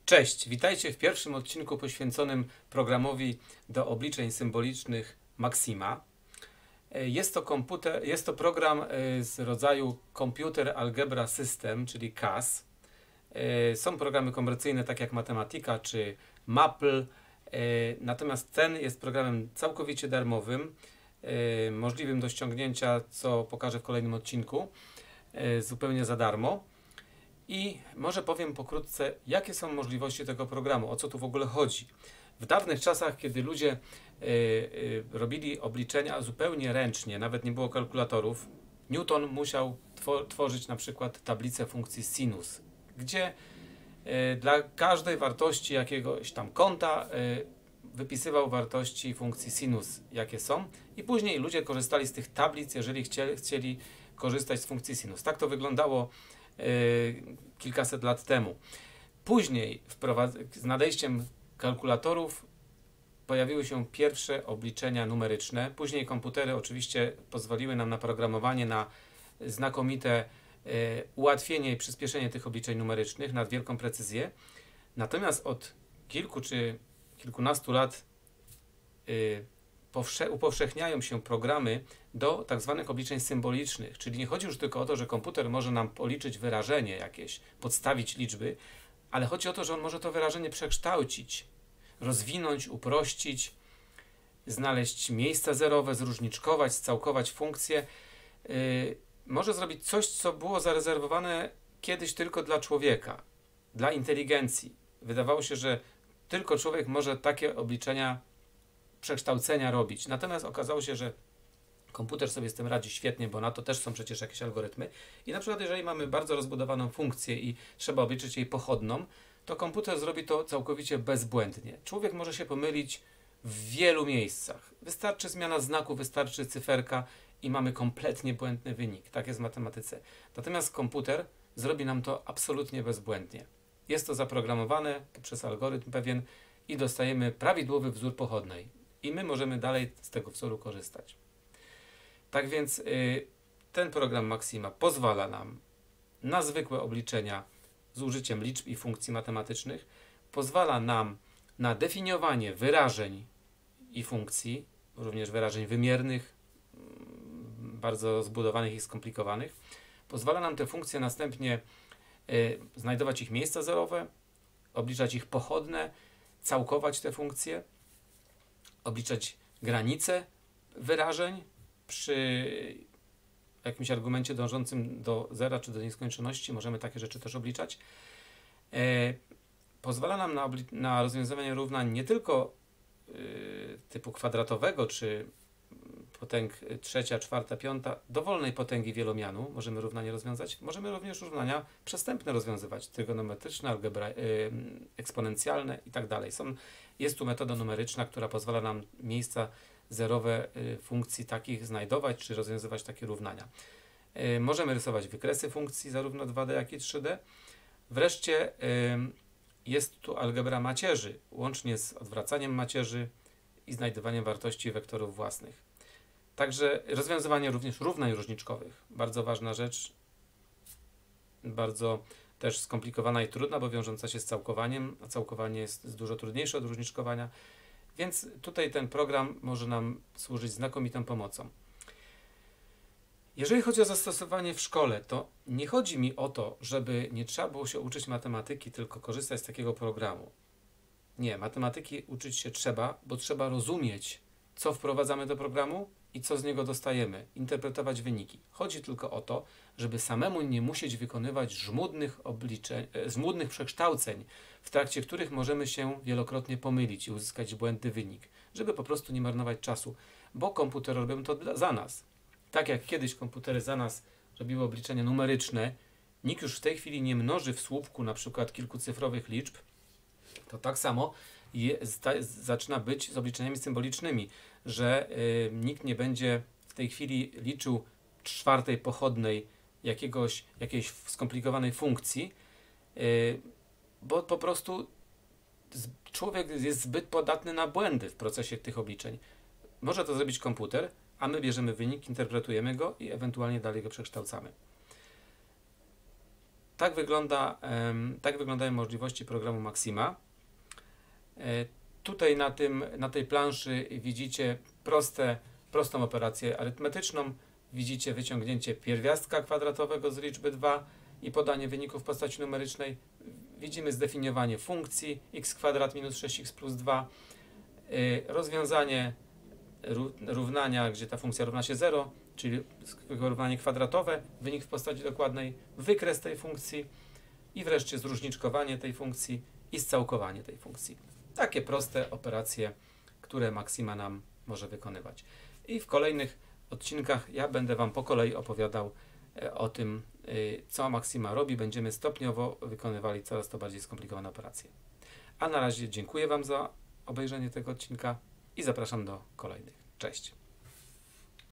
Cześć, witajcie w pierwszym odcinku poświęconym programowi do obliczeń symbolicznych Maxima. Jest to program z rodzaju Computer Algebra System, czyli CAS. Są programy komercyjne, tak jak Matematyka czy Maple, natomiast ten jest programem całkowicie darmowym, możliwym do ściągnięcia, co pokażę w kolejnym odcinku, zupełnie za darmo. I może powiem pokrótce, jakie są możliwości tego programu, o co tu w ogóle chodzi. W dawnych czasach, kiedy ludzie robili obliczenia zupełnie ręcznie, nawet nie było kalkulatorów, Newton musiał tworzyć na przykład tablicę funkcji sinus, gdzie dla każdej wartości jakiegoś tam kąta wypisywał wartości funkcji sinus, jakie są, i później ludzie korzystali z tych tablic, jeżeli chcieli korzystać z funkcji sinus. Tak to wyglądało kilkaset lat temu. Później z nadejściem kalkulatorów pojawiły się pierwsze obliczenia numeryczne. Później komputery oczywiście pozwoliły nam na programowanie, na znakomite ułatwienie i przyspieszenie tych obliczeń numerycznych nad wielką precyzję. Natomiast od kilku czy kilkunastu lat upowszechniają się programy do tak zwanych obliczeń symbolicznych, czyli nie chodzi już tylko o to, że komputer może nam policzyć wyrażenie jakieś, podstawić liczby, ale chodzi o to, że on może to wyrażenie przekształcić, rozwinąć, uprościć, znaleźć miejsca zerowe, zróżniczkować, scałkować funkcje. Może zrobić coś, co było zarezerwowane kiedyś tylko dla człowieka, dla inteligencji. Wydawało się, że tylko człowiek może takie obliczenia, przekształcenia robić. Natomiast okazało się, że komputer sobie z tym radzi świetnie, bo na to też są przecież jakieś algorytmy. I na przykład jeżeli mamy bardzo rozbudowaną funkcję i trzeba obliczyć jej pochodną, to komputer zrobi to całkowicie bezbłędnie. Człowiek może się pomylić w wielu miejscach. Wystarczy zmiana znaku, wystarczy cyferka i mamy kompletnie błędny wynik. Tak jest w matematyce. Natomiast komputer zrobi nam to absolutnie bezbłędnie. Jest to zaprogramowane poprzez algorytm pewien i dostajemy prawidłowy wzór pochodnej. I my możemy dalej z tego wzoru korzystać. Tak więc ten program Maxima pozwala nam na zwykłe obliczenia z użyciem liczb i funkcji matematycznych, pozwala nam na definiowanie wyrażeń i funkcji, również wyrażeń wymiernych, bardzo zbudowanych i skomplikowanych. Pozwala nam te funkcje następnie znajdować ich miejsca zerowe, obliczać ich pochodne, całkować te funkcje, obliczać granice wyrażeń przy jakimś argumencie dążącym do zera czy do nieskończoności. Możemy takie rzeczy też obliczać. Pozwala nam na rozwiązywanie równań nie tylko typu kwadratowego czy potęg trzecia, czwarta, piąta, dowolnej potęgi wielomianu możemy równanie rozwiązać. Możemy również równania przestępne rozwiązywać, trygonometryczne, eksponencjalne i tak dalej. Jest tu metoda numeryczna, która pozwala nam miejsca zerowe funkcji takich znajdować, czy rozwiązywać takie równania. Możemy rysować wykresy funkcji zarówno 2D, jak i 3D. Wreszcie jest tu algebra macierzy, łącznie z odwracaniem macierzy i znajdywaniem wartości wektorów własnych. Także rozwiązywanie również równań różniczkowych. Bardzo ważna rzecz, bardzo też skomplikowana i trudna, bo wiążąca się z całkowaniem, a całkowanie jest dużo trudniejsze od różniczkowania. Więc tutaj ten program może nam służyć znakomitą pomocą. Jeżeli chodzi o zastosowanie w szkole, to nie chodzi mi o to, żeby nie trzeba było się uczyć matematyki, tylko korzystać z takiego programu. Nie, matematyki uczyć się trzeba, bo trzeba rozumieć, co wprowadzamy do programu i co z niego dostajemy, interpretować wyniki. Chodzi tylko o to, żeby samemu nie musieć wykonywać żmudnych przekształceń, w trakcie których możemy się wielokrotnie pomylić i uzyskać błędny wynik, żeby po prostu nie marnować czasu, bo komputery robią to za nas. Tak jak kiedyś komputery za nas robiły obliczenia numeryczne, nikt już w tej chwili nie mnoży w słupku na przykład kilkucyfrowych liczb, to tak samo zaczyna być z obliczeniami symbolicznymi, że nikt nie będzie w tej chwili liczył czwartej pochodnej jakiejś skomplikowanej funkcji, bo po prostu człowiek jest zbyt podatny na błędy w procesie tych obliczeń. Może to zrobić komputer, a my bierzemy wynik, interpretujemy go i ewentualnie dalej go przekształcamy. Tak wyglądają możliwości programu Maxima. Tutaj na tej planszy widzicie prostą operację arytmetyczną. Widzicie wyciągnięcie pierwiastka kwadratowego z liczby 2 i podanie wyników w postaci numerycznej. Widzimy zdefiniowanie funkcji x² minus 6x plus 2. Rozwiązanie równania, gdzie ta funkcja równa się 0, czyli równanie kwadratowe, wynik w postaci dokładnej, wykres tej funkcji i wreszcie zróżniczkowanie tej funkcji i scałkowanie tej funkcji. Takie proste operacje, które Maxima nam może wykonywać. I w kolejnych odcinkach ja będę Wam po kolei opowiadał o tym, co Maxima robi. Będziemy stopniowo wykonywali coraz to bardziej skomplikowane operacje. A na razie dziękuję Wam za obejrzenie tego odcinka i zapraszam do kolejnych. Cześć!